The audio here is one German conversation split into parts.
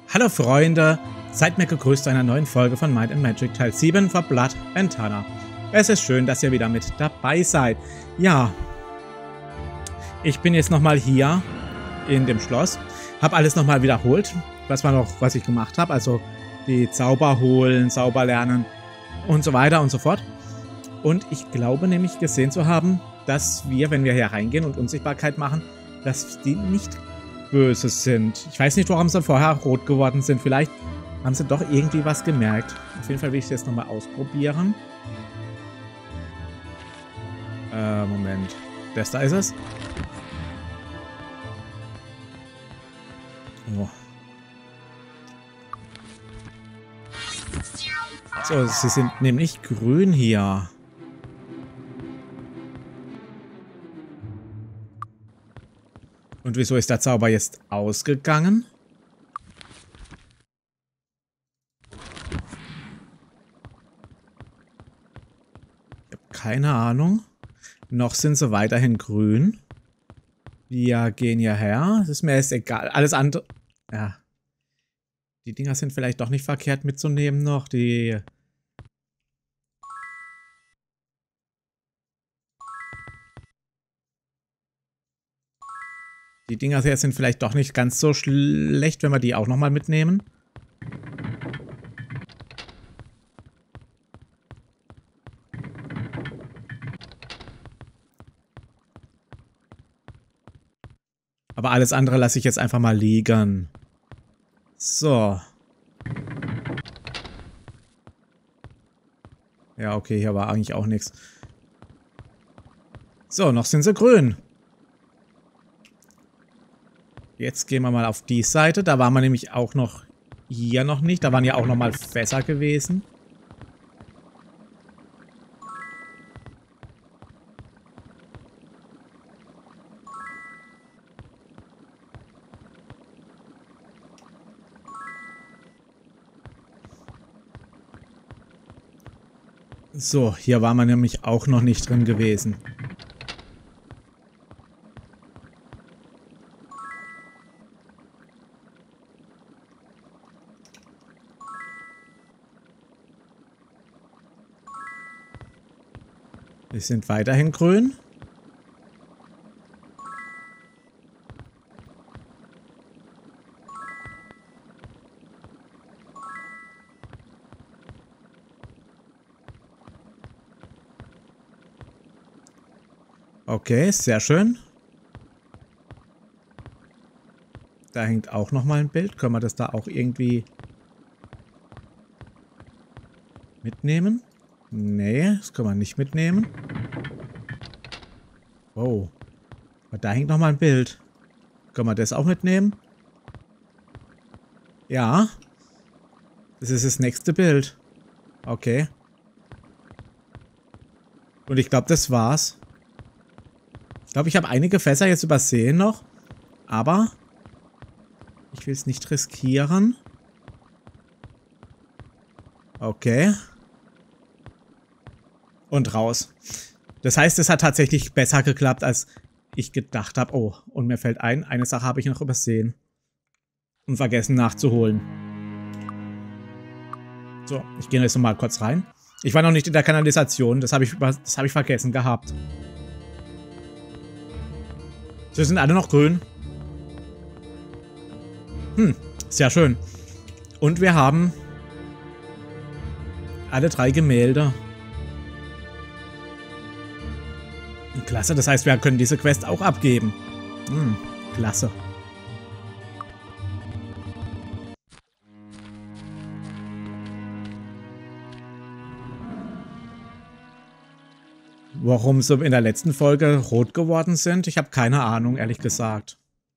Hallo Freunde, seid mir gegrüßt zu einer neuen Folge von Might and Magic Teil 7 von Blood and Tanner. Es ist schön, dass ihr wieder mit dabei seid. Ja, ich bin jetzt nochmal hier in dem Schloss, habe alles nochmal wiederholt, was ich gemacht habe, also die Zauber holen, Zauber lernen und so weiter und so fort. Und ich glaube nämlich gesehen zu haben, dass wir, wenn wir hier reingehen und Unsichtbarkeit machen, dass die nicht böse sind. Ich weiß nicht, warum sie vorher rot geworden sind. Vielleicht haben sie doch irgendwie was gemerkt. Auf jeden Fall will ich das nochmal ausprobieren. Moment. Das da ist es. Oh. So, sie sind nämlich grün hier. Und wieso ist der Zauber jetzt ausgegangen? Ich habe keine Ahnung. Noch sind sie weiterhin grün. Wir gehen hierher. Das ist mir jetzt egal. Alles andere... Ja. Die Dinger sind vielleicht doch nicht verkehrt mitzunehmen noch. Die Dinger hier sind vielleicht doch nicht ganz so schlecht, wenn wir die auch nochmal mitnehmen. Aber alles andere lasse ich jetzt einfach mal liegen. So. Ja, okay, hier war eigentlich auch nichts. So, noch sind sie grün. Jetzt gehen wir mal auf die Seite. Da waren wir nämlich auch noch hier noch nicht. Da waren ja auch noch mal Fässer gewesen. So, hier waren wir nämlich auch noch nicht drin gewesen. Wir sind weiterhin grün. Okay, sehr schön. Da hängt auch noch mal ein Bild. Können wir das da auch irgendwie mitnehmen? Nee, das können wir nicht mitnehmen. Wow. Aber da hängt noch mal ein Bild. Können wir das auch mitnehmen? Ja. Das ist das nächste Bild. Okay. Und ich glaube, das war's. Ich glaube, ich habe einige Fässer jetzt übersehen noch. Aber ich will es nicht riskieren. Okay. Und raus. Das heißt, es hat tatsächlich besser geklappt, als ich gedacht habe. Oh, und mir fällt ein, eine Sache habe ich noch übersehen. Und vergessen nachzuholen. So, ich gehe jetzt nochmal kurz rein. Ich war noch nicht in der Kanalisation. Das habe ich vergessen gehabt. Sie sind alle noch grün. Sehr schön. Und wir haben alle 3 Gemälde. Klasse, das heißt, wir können diese Quest auch abgeben. Klasse. Warum sie in der letzten Folge rot geworden sind, ich habe keine Ahnung, ehrlich gesagt.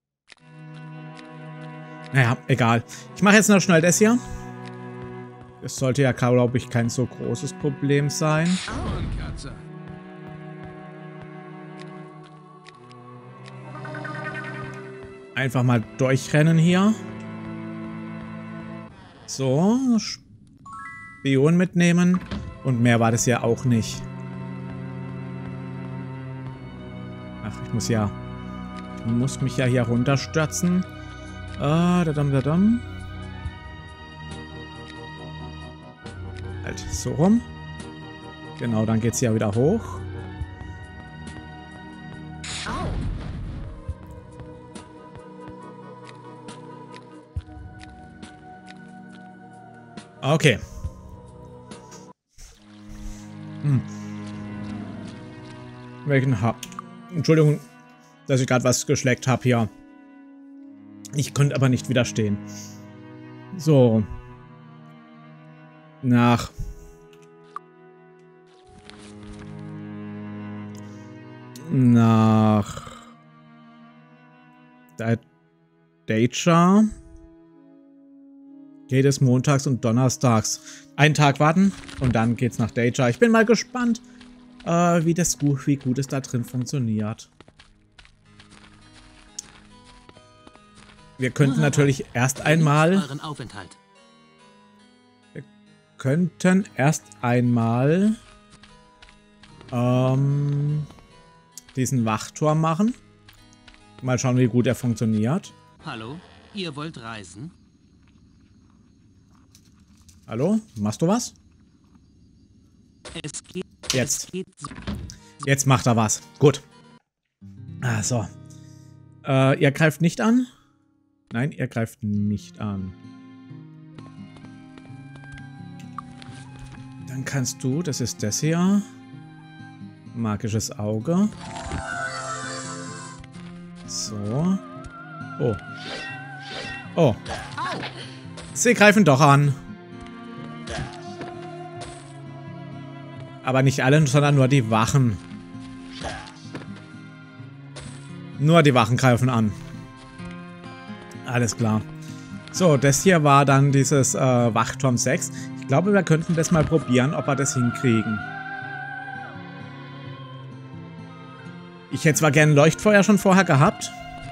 Naja, egal. Ich mache jetzt noch schnell das hier. Das sollte ja, glaube ich, kein so großes Problem sein. Einfach mal durchrennen hier. So. Spion mitnehmen. Und mehr war das ja auch nicht. Ach, ich muss mich ja hier runterstürzen. Dadam. Halt, so rum. Genau, dann geht's ja wieder hoch. Okay. Entschuldigung, dass ich gerade was geschleckt habe hier. Ich konnte aber nicht widerstehen. So. Nach Deja geht es montags und donnerstags. Einen Tag warten und dann geht's nach Deja. Ich bin mal gespannt, wie gut es da drin funktioniert. Wir könnten natürlich erst einmal diesen Wachturm machen. Mal schauen, wie gut er funktioniert. Hallo, ihr wollt reisen? Hallo, machst du was? Jetzt macht er was. Gut. Ah, so. Ihr greift nicht an? Nein, ihr greift nicht an. Dann kannst du, das ist das hier. Magisches Auge. So. Oh. Oh. Sie greifen doch an. Aber nicht alle, sondern nur die Wachen. Nur die Wachen greifen an. Alles klar. So, das hier war dann dieses Wachturm 6. Ich glaube, wir könnten das mal probieren, ob wir das hinkriegen. Ich hätte zwar gerne Leuchtfeuer schon vorher gehabt.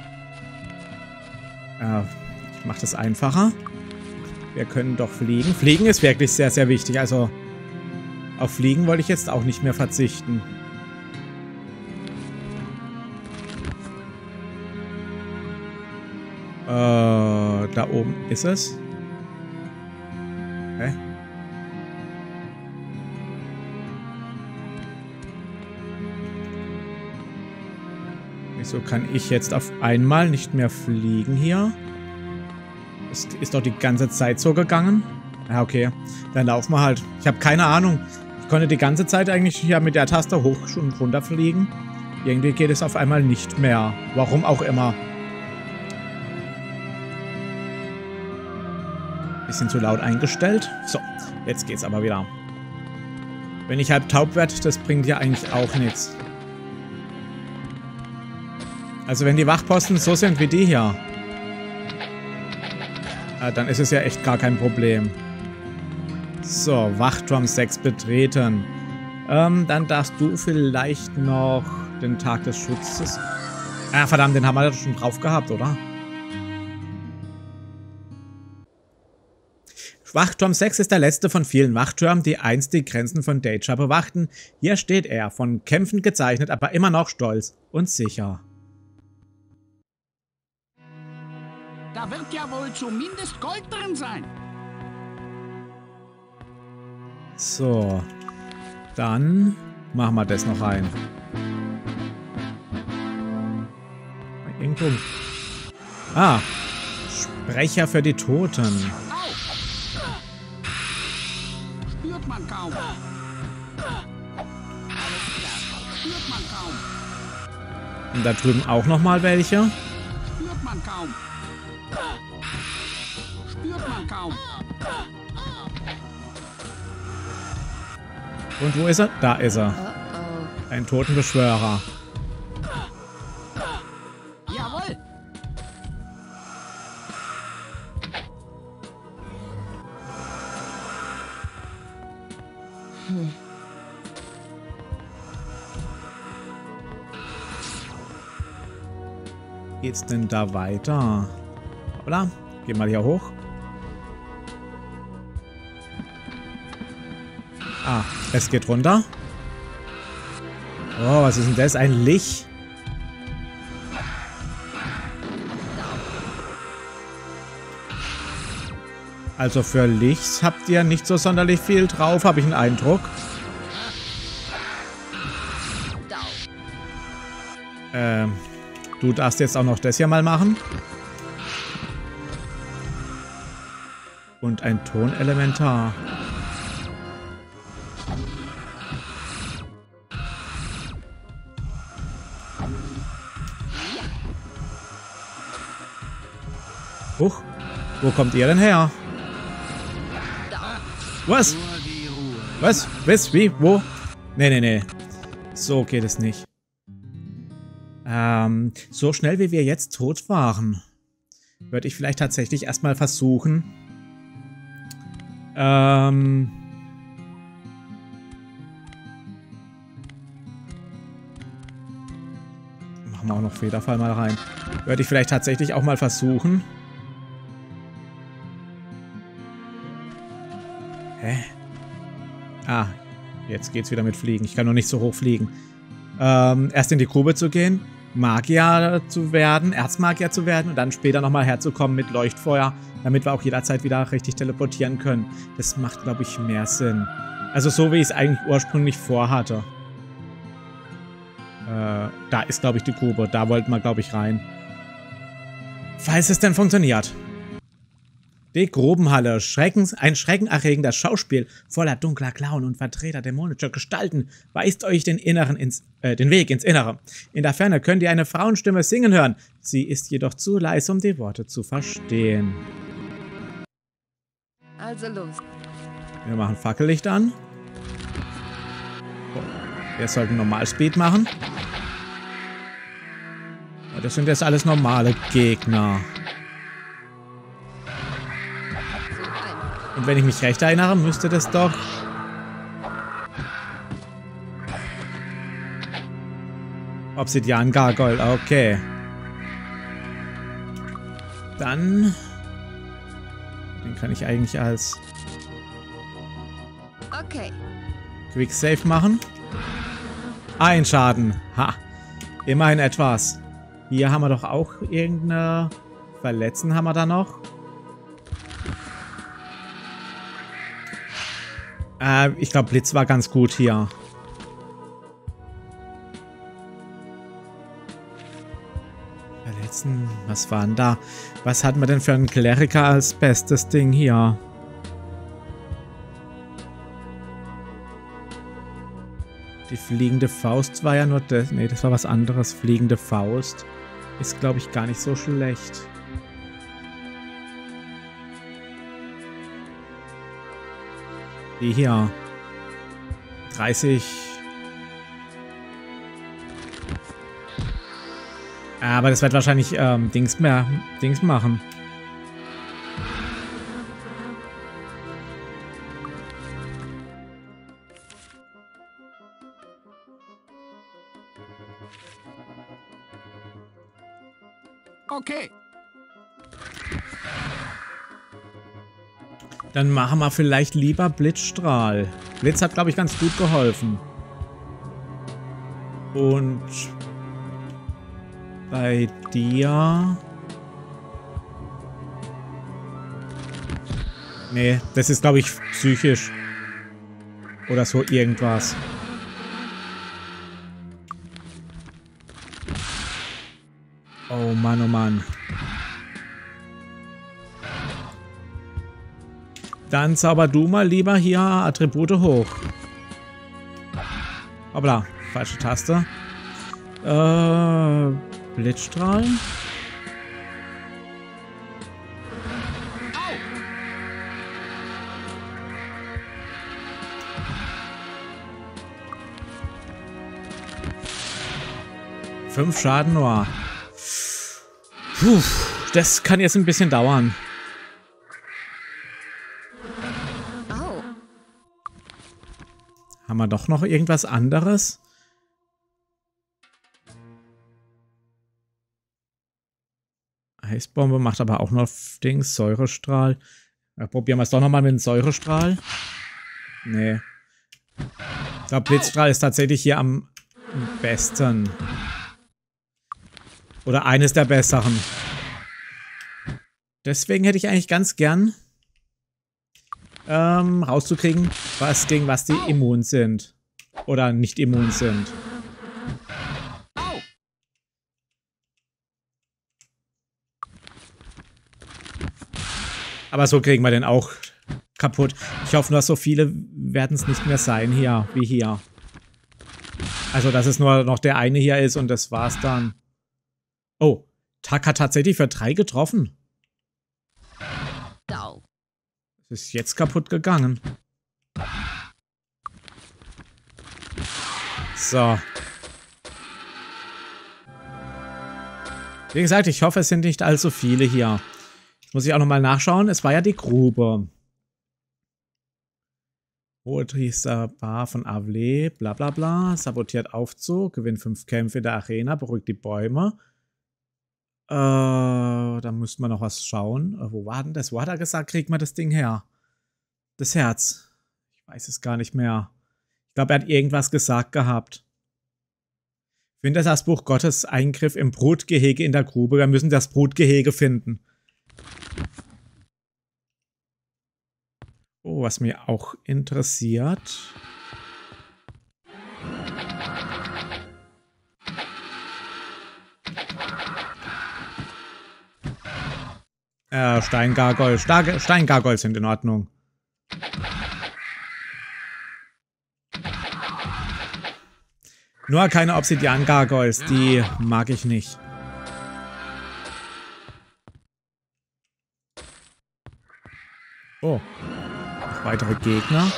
Ich mache das einfacher. Wir können doch fliegen. Fliegen ist wirklich sehr, sehr wichtig. Also auf Fliegen wollte ich jetzt auch nicht mehr verzichten. Da oben ist es. Hä? Wieso kann ich jetzt auf einmal nicht mehr fliegen hier? Es ist doch die ganze Zeit so gegangen. Ja, okay. Dann laufen wir halt. Ich habe keine Ahnung. Ich konnte die ganze Zeit eigentlich hier mit der Taste hoch und runter fliegen. Irgendwie geht es auf einmal nicht mehr. Warum auch immer. Bisschen zu laut eingestellt. So, jetzt geht's aber wieder. Wenn ich halb taub werde, das bringt ja eigentlich auch nichts. Also wenn die Wachposten so sind wie die hier, dann ist es ja echt gar kein Problem. So, Wachturm 6 betreten. Dann darfst du vielleicht noch den Tag des Schutzes. Ah, verdammt, den haben wir schon drauf gehabt, oder? Wachturm 6 ist der letzte von vielen Wachtürmen, die einst die Grenzen von Deja bewachten. Hier steht er, von Kämpfen gezeichnet, aber immer noch stolz und sicher. Da wird ja wohl zumindest Gold drin sein. So, dann machen wir das noch rein. Irgendwo. Ah, Sprecher für die Toten. Spürt man kaum. Spürt man kaum. Und da drüben auch noch mal welche. Spürt man kaum. Spürt man kaum. Und wo ist er? Da ist er. Ein Totenbeschwörer. Jawohl. Geht's denn da weiter? Oder? Geh mal hier hoch. Ah, es geht runter. Oh, was ist denn das? Ein Lich? Also für Licht habt ihr nicht so sonderlich viel drauf, habe ich einen Eindruck. Du darfst jetzt auch noch das hier mal machen. Und ein Tonelementar. Huch, wo kommt ihr denn her? Was? Was? Was? Wie? Wo? Nee. So geht es nicht. So schnell wie wir jetzt tot waren, würde ich vielleicht tatsächlich erstmal versuchen, machen wir auch noch Federfall mal rein. Würde ich vielleicht tatsächlich auch mal versuchen. Hä? Ah, jetzt geht's wieder mit Fliegen. Ich kann nur nicht so hoch fliegen. Erst in die Grube zu gehen, Magier zu werden, Erzmagier zu werden und dann später nochmal herzukommen mit Leuchtfeuer, damit wir auch jederzeit wieder richtig teleportieren können. Das macht, glaube ich, mehr Sinn. Also so, wie ich es eigentlich ursprünglich vorhatte. Da ist, glaube ich, die Grube. Da wollten wir, glaube ich, rein. Falls es denn funktioniert. Die Grubenhalle. Ein schreckenerregender Schauspiel voller dunkler Klauen und Vertreter dämonischer Gestalten weist euch den Weg ins Innere. In der Ferne könnt ihr eine Frauenstimme singen hören. Sie ist jedoch zu leise, um die Worte zu verstehen. Also los. Wir machen Fackellicht an. Oh, wir sollten Normalspeed machen. Das sind jetzt alles normale Gegner. Und wenn ich mich recht erinnere, müsste das doch... Obsidian Gargoyle, okay. Dann... Den kann ich eigentlich als... Okay. Quick Save machen. Ein Schaden. Ha. Immerhin etwas. Hier haben wir doch auch irgendeine... Verletzen haben wir da noch. Ich glaube, Blitz war ganz gut hier. Verletzen? Was war denn da? Was hatten wir denn für einen Kleriker als bestes Ding hier? Die fliegende Faust war ja nur das. Ne, das war was anderes. Fliegende Faust ist, glaube ich, gar nicht so schlecht. Die hier. 30. Aber das wird wahrscheinlich Dings machen. Okay. Dann machen wir vielleicht lieber Blitzstrahl. Blitz hat, glaube ich, ganz gut geholfen. Und bei dir... Nee, das ist, glaube ich, psychisch. Oder so irgendwas. Oh Mann, oh Mann. Dann zauber du mal lieber hier Attribute hoch. Hoppla, falsche Taste. Blitzstrahl. Au. 5 Schaden nur. Puh, das kann jetzt ein bisschen dauern. Haben wir doch noch irgendwas anderes? Eisbombe macht aber auch noch Dings, Säurestrahl. Ja, probieren wir es doch nochmal mit dem Säurestrahl. Nee. Ich glaube, Blitzstrahl ist tatsächlich hier am besten. Oder eines der besseren. Deswegen hätte ich eigentlich ganz gern rauszukriegen, gegen was die immun sind. Oder nicht immun sind. Au! Aber so kriegen wir den auch kaputt. Ich hoffe nur, so viele werden es nicht mehr sein hier, wie hier. Also, dass es nur noch der eine hier ist und das war's dann. Oh, Tak hat tatsächlich für 3 getroffen. Dau. Es ist jetzt kaputt gegangen. So. Wie gesagt, ich hoffe, es sind nicht allzu viele hier. Jetzt muss ich auch nochmal nachschauen. Es war ja die Grube. Hohepriester Bar von Avle, bla bla bla. Sabotiert Aufzug, gewinnt 5 Kämpfe in der Arena, beruhigt die Bäume. Da müssten wir noch was schauen. Wo war denn das? Wo hat er gesagt, kriegt man das Ding her? Das Herz. Ich weiß es gar nicht mehr. Ich glaube, er hat irgendwas gesagt gehabt. Finde das Buch Gottes Eingriff im Brutgehege in der Grube. Wir müssen das Brutgehege finden. Oh, was mir auch interessiert. Steingargoyle. Steingargoyle sind in Ordnung. Nur keine Obsidian-Gargoyles, die mag ich nicht. Oh. Noch weitere Gegner.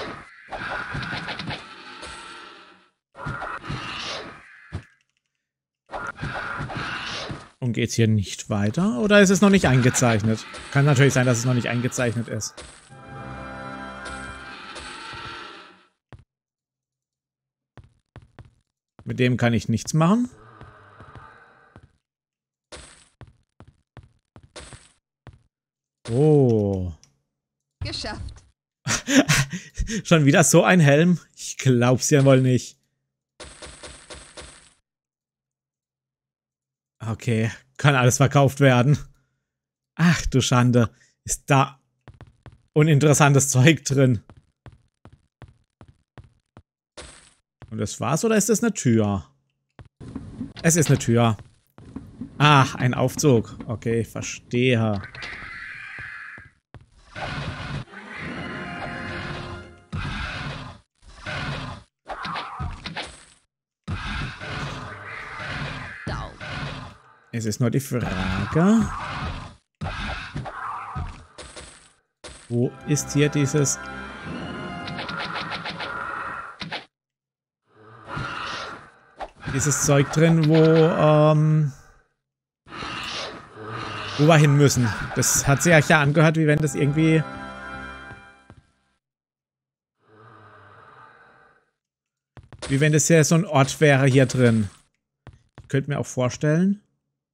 Und geht's hier nicht weiter? Oder ist es noch nicht eingezeichnet? Kann natürlich sein, dass es noch nicht eingezeichnet ist. Mit dem kann ich nichts machen. Oh. Geschafft. Schon wieder so ein Helm? Ich glaub's ja wohl nicht. Okay, kann alles verkauft werden. Ach du Schande. Ist da uninteressantes Zeug drin. Und das war's oder ist das eine Tür? Es ist eine Tür. Ach, ein Aufzug. Okay, ich verstehe. Es ist nur die Frage, wo ist hier dieses Zeug drin, wo wir hin müssen. Das hat sich ja angehört, wie wenn das irgendwie ja so ein Ort wäre hier drin. Ich könnte mir auch vorstellen.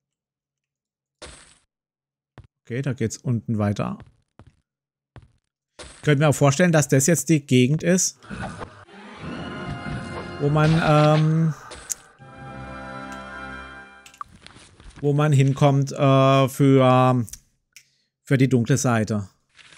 Okay, da geht's unten weiter. Ich könnte mir auch vorstellen, dass das jetzt die Gegend ist, wo man hinkommt für die dunkle Seite.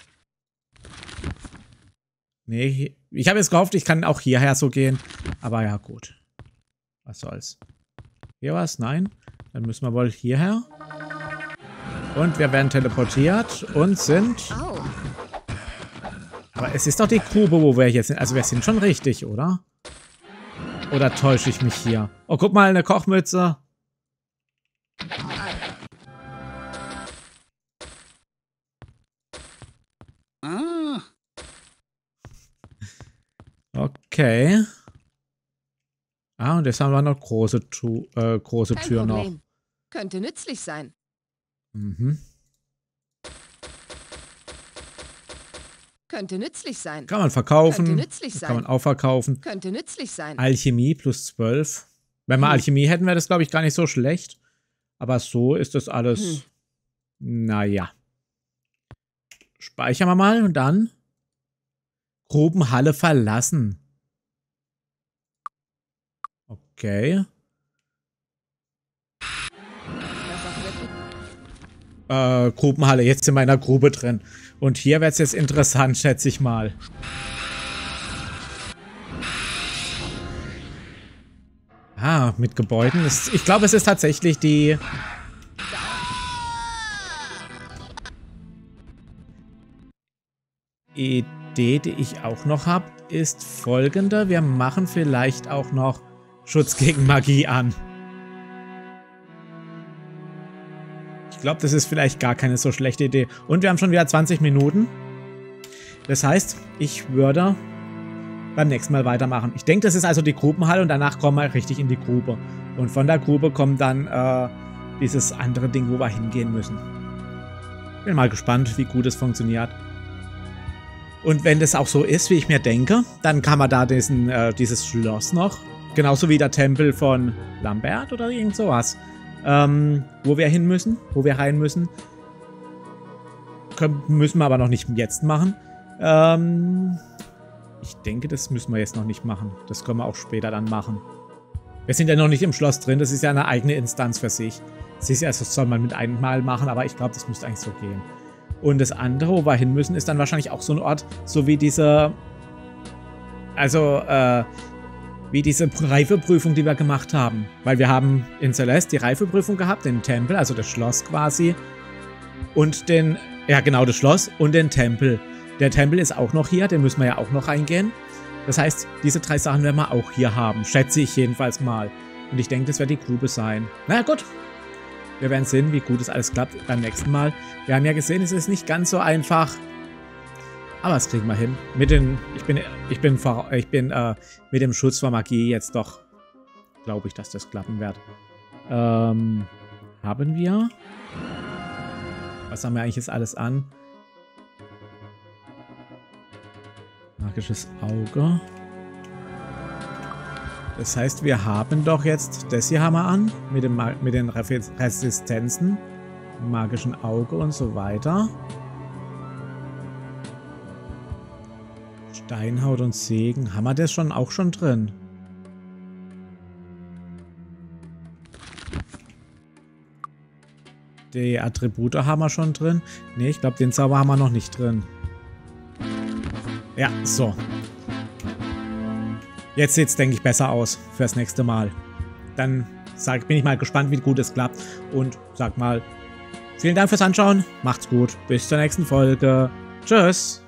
Nee, ich habe jetzt gehofft, ich kann auch hierher so gehen. Aber ja, gut. Was soll's. Hier was? Nein? Dann müssen wir wohl hierher. Und wir werden teleportiert und sind... Au. Aber es ist doch die Grube, wo wir jetzt sind. Also wir sind schon richtig, oder? Oder täusche ich mich hier? Oh, guck mal, eine Kochmütze. Ah, Okay. Ah, und jetzt haben wir noch große Kein Tür noch. Problem. Könnte nützlich sein. Mhm. Könnte nützlich sein. Kann man verkaufen. Könnte nützlich Kann man sein. auch verkaufen. Könnte nützlich sein. Alchemie plus 12. Wenn wir Alchemie hätten, wäre das, glaube ich, gar nicht so schlecht. Aber so ist das alles... Naja. Speichern wir mal und dann... Grubenhalle verlassen. Okay. Das auch wirklich. Grubenhalle. Jetzt sind wir in der Grube drin. Und hier wird es jetzt interessant, schätze ich mal. Ah, mit Gebäuden. Ich glaube, es ist tatsächlich die... Idee, die ich auch noch habe, ist folgende. Wir machen vielleicht auch noch Schutz gegen Magie an. Ich glaube, das ist vielleicht gar keine so schlechte Idee. Und wir haben schon wieder 20 Minuten. Das heißt, ich würde beim nächsten Mal weitermachen. Ich denke, das ist also die Grubenhalle und danach kommen wir richtig in die Grube. Und von der Grube kommt dann dieses andere Ding, wo wir hingehen müssen. Bin mal gespannt, wie gut es funktioniert. Und wenn das auch so ist, wie ich mir denke, dann kann man da dieses Schloss noch, genauso wie der Tempel von Lambert oder irgend sowas, wo wir hin müssen, wo wir rein müssen. Müssen wir aber noch nicht jetzt machen. Ich denke, das müssen wir jetzt noch nicht machen. Das können wir auch später dann machen. Wir sind ja noch nicht im Schloss drin, das ist ja eine eigene Instanz für sich. Das ist ja, das soll man mit einmal machen, aber ich glaube, das müsste eigentlich so gehen. Und das andere, wo wir hin müssen, ist dann wahrscheinlich auch so ein Ort, so wie diese, wie diese Reifeprüfung, die wir gemacht haben. Weil wir haben in Celeste die Reifeprüfung gehabt, den Tempel, also das Schloss quasi. Und das Schloss und den Tempel. Der Tempel ist auch noch hier, den müssen wir ja auch noch reingehen. Das heißt, diese 3 Sachen werden wir auch hier haben, schätze ich jedenfalls mal. Und ich denke, das wird die Grube sein. Na gut. Wir werden sehen, wie gut es alles klappt beim nächsten Mal. Wir haben ja gesehen, es ist nicht ganz so einfach. Aber das kriegen wir hin. Ich bin mit dem Schutz vor Magie jetzt doch, glaube ich, dass das klappen wird. Haben wir? Was haben wir eigentlich jetzt alles an? Magisches Auge. Das heißt, wir haben doch jetzt das hier haben wir an, mit den Resistenzen, magischen Auge und so weiter. Steinhaut und Segen, haben wir das auch schon drin? Die Attribute haben wir schon drin. Ne, ich glaube, den Zauber haben wir noch nicht drin. Ja, so. Jetzt sieht es, denke ich, besser aus fürs nächste Mal. Dann bin ich mal gespannt, wie gut es klappt. Und sag mal, vielen Dank fürs Anschauen. Macht's gut. Bis zur nächsten Folge. Tschüss.